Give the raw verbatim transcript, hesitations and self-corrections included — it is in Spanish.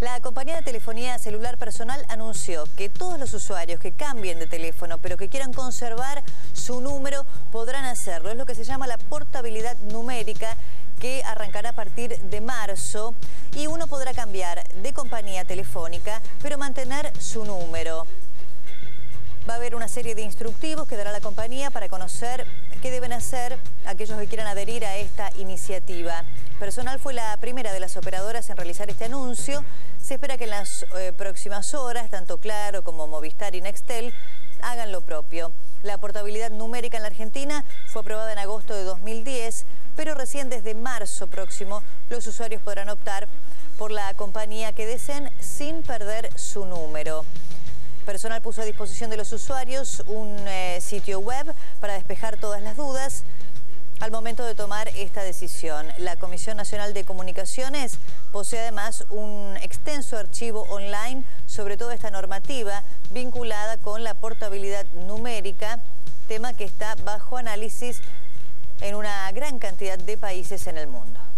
La compañía de telefonía celular personal anunció que todos los usuarios que cambien de teléfono pero que quieran conservar su número podrán hacerlo. Es lo que se llama la portabilidad numérica, que arrancará a partir de marzo, y uno podrá cambiar de compañía telefónica pero mantener su número. Va a haber una serie de instructivos que dará la compañía para conocer qué deben hacer aquellos que quieran adherir a esta iniciativa. Personal fue la primera de las operadoras en realizar este anuncio. Se espera que en las eh, próximas horas, tanto Claro como Movistar y Nextel hagan lo propio. La portabilidad numérica en la Argentina fue aprobada en agosto de dos mil diez, pero recién desde marzo próximo los usuarios podrán optar por la compañía que deseen sin perder su número. Personal puso a disposición de los usuarios un eh, sitio web para despejar todas las dudas al momento de tomar esta decisión. La Comisión Nacional de Comunicaciones posee además un extenso archivo online sobre toda esta normativa vinculada con la portabilidad numérica, tema que está bajo análisis en una gran cantidad de países en el mundo.